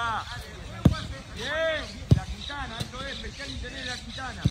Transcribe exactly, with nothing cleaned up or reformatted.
está. Bien. La Quintana, eso es, especial interés de la Quintana.